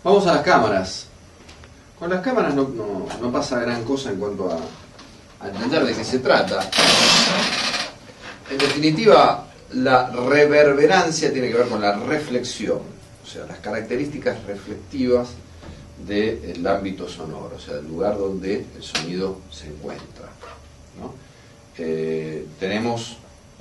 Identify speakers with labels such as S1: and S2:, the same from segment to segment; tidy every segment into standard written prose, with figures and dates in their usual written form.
S1: Vamos a las cámaras. Con las cámaras no pasa gran cosa en cuanto a entender de qué se trata. En definitiva, la reverberancia tiene que ver con la reflexión, o sea, las características reflectivas del ámbito sonoro, o sea, el lugar donde el sonido se encuentra, ¿no? Tenemos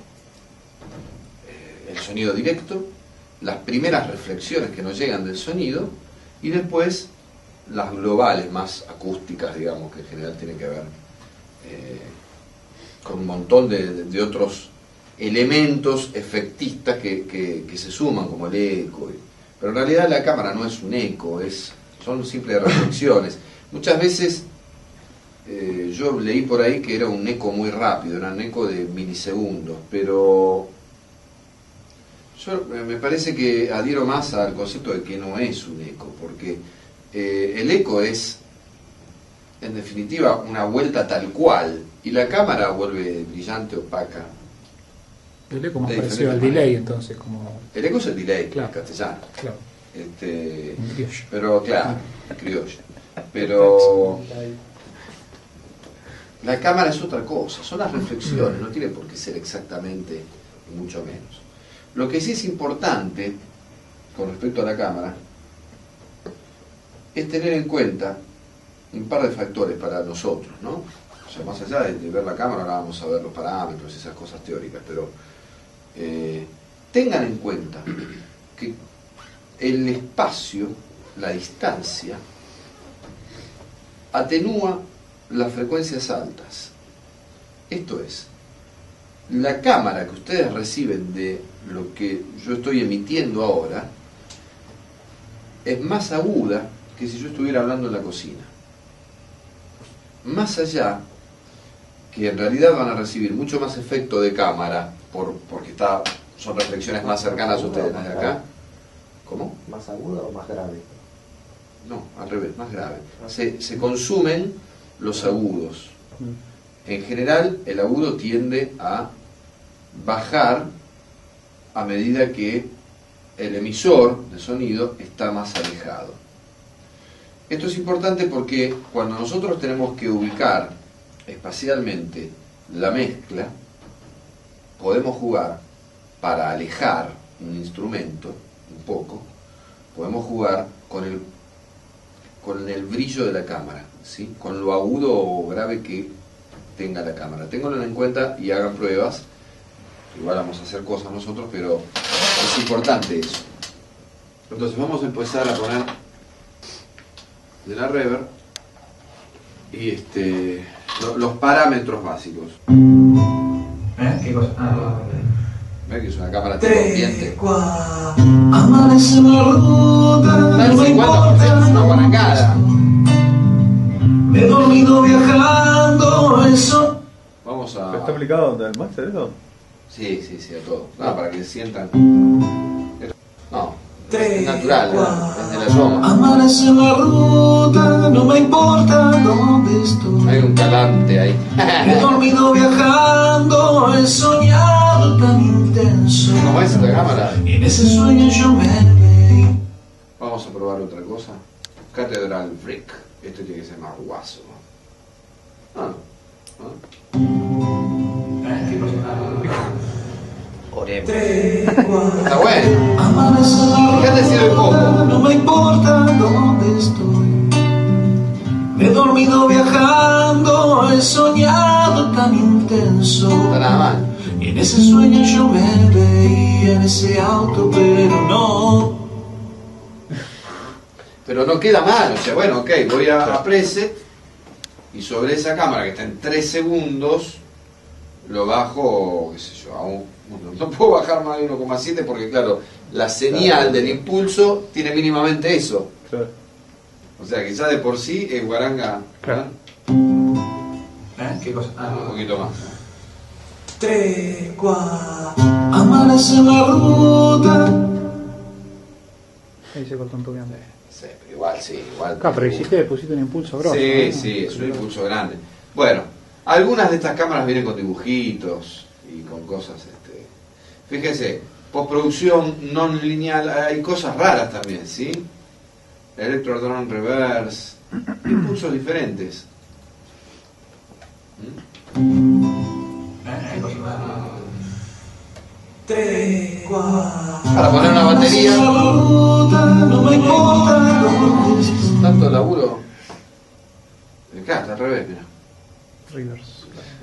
S1: el sonido directo, las primeras reflexiones que nos llegan del sonido, y después las globales, más acústicas, digamos, que en general tienen que ver con un montón de otros elementos efectistas que se suman, como el eco. Pero en realidad la cámara no es un eco, son simples reflexiones. Muchas veces yo leí por ahí que era un eco muy rápido, era un eco de milisegundos, pero yo me parece que adhiero más al concepto de que no es un eco, porque el eco es, en definitiva, una vuelta tal cual, y la cámara vuelve brillante, opaca.
S2: El eco más parecido al delay, entonces, como...
S1: El eco es el delay,
S2: claro,
S1: en castellano.
S2: Claro.
S1: Pero claro, criollo. Pero la cámara es otra cosa, son las reflexiones, no tiene por qué ser exactamente, y mucho menos. Lo que sí es importante con respecto a la cámara es tener en cuenta un par de factores para nosotros, ¿no? O sea, más allá de ver la cámara, ahora vamos a ver los parámetros y esas cosas teóricas, pero tengan en cuenta que el espacio, la distancia, atenúa las frecuencias altas. Esto es, la cámara que ustedes reciben de lo que yo estoy emitiendo ahora es más aguda que si yo estuviera hablando en la cocina. Más allá, que en realidad van a recibir mucho más efecto de cámara, porque son reflexiones más cercanas a ustedes desde acá. ¿Cómo?
S3: ¿Más aguda o más grave?
S1: No, al revés, más grave. Se consumen los agudos. En general, el agudo tiende a bajar a medida que el emisor de sonido está más alejado. Esto es importante porque cuando nosotros tenemos que ubicar espacialmente la mezcla, podemos jugar para alejar un instrumento un poco, podemos jugar con el brillo de la cámara, ¿sí? Con lo agudo o grave que tenga la cámara. Ténganlo en cuenta y hagan pruebas. Igual vamos a hacer cosas nosotros, pero es importante eso. Entonces vamos a empezar a poner de la reverb y los parámetros básicos.
S3: ¿Qué cosa?
S1: ¿Ves que es una cámara tipo ambiente?
S3: Amanece en la ruta,
S1: Está al 50%, es una guarangada.
S3: Me he dormido viajando, eso.
S1: Vamos a...
S4: ¿Está aplicado del máster eso?
S1: Sí, a todo. No, para que sientan. No, es natural, es de la soma.
S3: Amanece en la ruta, no me importa dónde estoy.
S1: Hay un calante ahí.
S3: Me he dormido viajando, he soñado tan intenso.
S1: ¿Cómo es la cámara?
S3: Y en ese sueño yo me veí.
S1: Vamos a probar otra cosa. Cathedral Freak. Esto tiene que ser más guaso.
S3: ¿Qué cosa?
S1: Oremos. Está bueno.
S3: Amanece en la
S1: Fíjate si doy poco.
S3: no me importa dónde estoy. Me he dormido viajando, he soñado tan intenso.
S1: Está nada mal.
S3: Y en ese sueño yo me veía en ese auto, pero no.
S1: Pero no queda mal. O sea, bueno, ok, voy a preset y sobre esa cámara que está en 3 segundos lo bajo, qué sé yo, a no puedo bajar más de 1,7 porque claro, la señal del impulso tiene mínimamente eso.
S4: Claro.
S1: O sea que ya de por sí es guaranga.
S4: Claro.
S3: ¿Qué cosa?
S1: Un poquito más.
S3: 3, 4. Amanece en la ruta.
S2: Ahí se cortó un poquito.
S1: Sí, pero igual, sí, igual.
S2: Acá, pero pusiste un impulso grosso.
S1: Sí,
S2: ¿no?
S1: sí, es un impulso grande. Bueno, algunas de estas cámaras vienen con dibujitos y con cosas, fíjense, postproducción non lineal, hay cosas raras también, ¿sí? Electrodrone Reverse, impulsos diferentes. Para poner una batería, tanto laburo. Acá está al revés, mira.
S2: Reverse.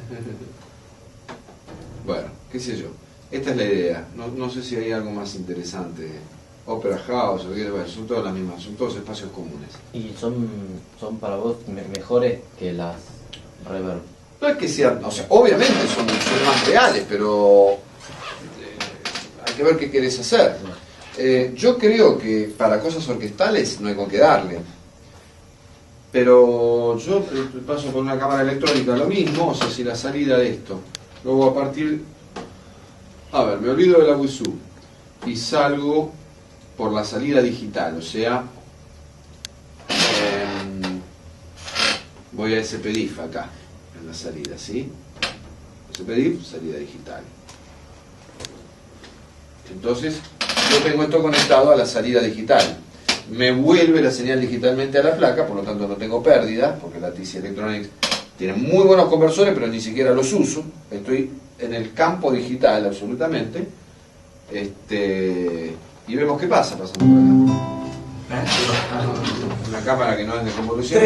S1: Bueno, qué sé yo. Esta es la idea. No sé si hay algo más interesante. Opera House, son todas las mismas, son todos espacios comunes.
S4: ¿Y son para vos mejores que las reverb?
S1: No es que sean, o sea, obviamente son más reales, pero hay que ver qué querés hacer. Yo creo que para cosas orquestales no hay con qué darle. Pero yo paso por una cámara electrónica lo mismo, o sea, si la salida de esto, luego a partir, a ver, me olvido de la Wizoo y salgo por la salida digital, o sea, voy a SPDIF acá, en la salida, ¿sí? SPDIF, salida digital. Entonces, yo tengo esto conectado a la salida digital. Me vuelve la señal digitalmente a la placa, por lo tanto no tengo pérdida, porque la TC Electronics tiene muy buenos conversores, pero ni siquiera los uso. Estoy en el campo digital absolutamente. Y vemos qué pasa pasando por acá. Una cámara que no es de convolución.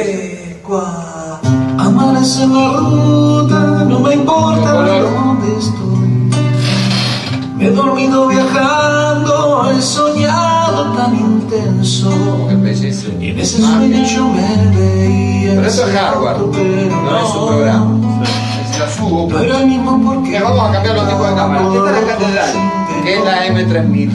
S3: Amanece en la ruta, no me importa dónde estoy. Me he dormido viajando, he soñado tan intenso. Y en ese sueño yo me veía.
S1: Pero eso es hardware, no es un programa. Si la subo,
S3: no era el mismo porque
S1: vamos a cambiar los tipos de cámaras. Esta es la Catedral, que es la M3000.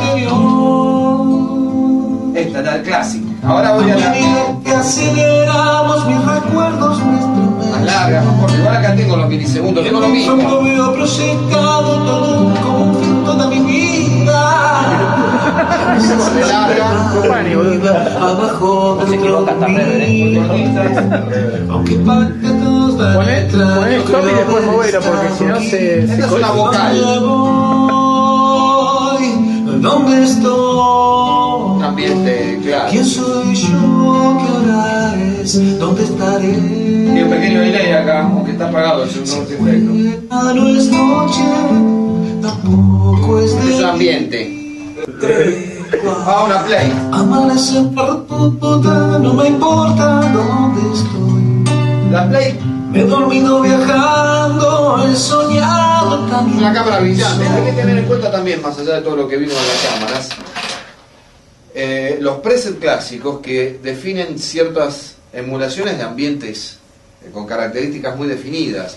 S1: Esta es la clásica. Ahora voy a la
S3: que aceleramos mis recuerdos,
S1: más larga, más corta. Igual acá tengo los milisegundos, tengo lo mismo.
S3: Yo veo proyectado todo como un film toda mi vida.
S1: De larga.
S3: Abajo
S4: No se equivoca hasta rever,
S3: aunque parte todos la
S2: Poné stop y después moverlo, porque si no se
S1: Esta es una vocal.
S3: ¿Dónde estoy?
S1: Un ambiente, claro.
S3: ¿Quién soy yo? ¿Qué hora es? ¿Dónde estaré?
S1: Tiene un pequeño delay acá, aunque está apagado el segundo efecto.
S3: No es noche, tampoco es
S1: Es un
S3: de
S1: ambiente. Ah, una play.
S3: amanece por puta, no me importa dónde estoy.
S1: La play
S3: Me he dormido viajando, he soñado
S1: es
S3: también.
S1: una cámara brillante. Hay que tener en cuenta también, más allá de todo lo que vimos en las cámaras, los presets clásicos que definen ciertas emulaciones de ambientes con características muy definidas.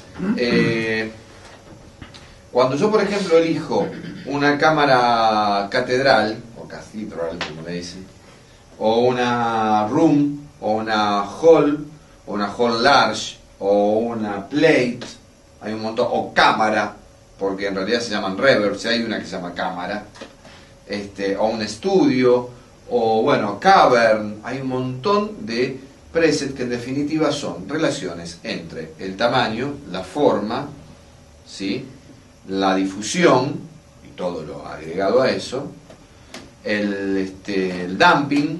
S1: Cuando yo, por ejemplo, elijo una cámara catedral, o cathedral, como le dicen, o una room, o una hall large, o una plate, hay un montón, o cámara, porque en realidad se llaman reverb, si hay una que se llama cámara, o un estudio, o bueno, cavern, hay un montón de presets que en definitiva son relaciones entre el tamaño, la forma, ¿sí?, la difusión y todo lo agregado a eso, el damping,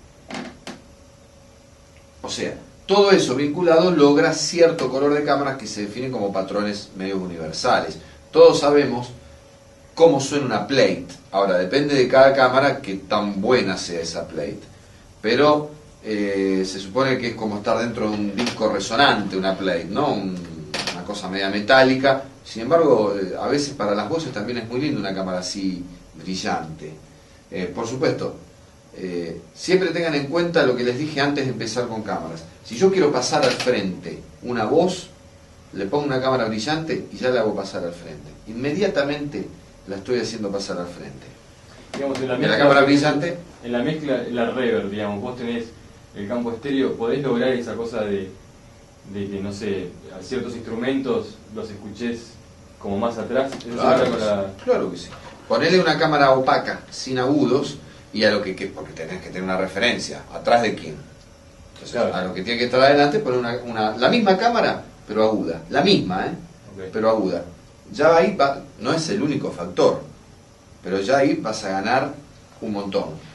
S1: o sea, todo eso vinculado logra cierto color de cámaras que se definen como patrones medio universales. Todos sabemos cómo suena una plate. Ahora, depende de cada cámara que tan buena sea esa plate. Pero se supone que es como estar dentro de un disco resonante, una plate, ¿no? Una cosa media metálica. Sin embargo, a veces para las voces también es muy lindo una cámara así brillante. Por supuesto, siempre tengan en cuenta lo que les dije antes de empezar con cámaras. Si yo quiero pasar al frente una voz, le pongo una cámara brillante y ya la hago pasar al frente. Inmediatamente la estoy haciendo pasar al frente.
S5: Digamos, en
S1: la cámara brillante.
S5: En la mezcla, la reverb, digamos, vos tenés el campo estéreo, podés lograr esa cosa de que, no sé, a ciertos instrumentos los escuches como más atrás.
S1: Claro que sí. Ponele una cámara opaca, sin agudos, y a lo que porque tenés que tener una referencia. ¿Atrás de quién? Entonces, claro, a lo que tiene que estar adelante, poner la misma cámara, pero aguda. La misma,
S5: Okay.
S1: Pero aguda. Ya ahí no es el único factor, pero ya ahí vas a ganar un montón.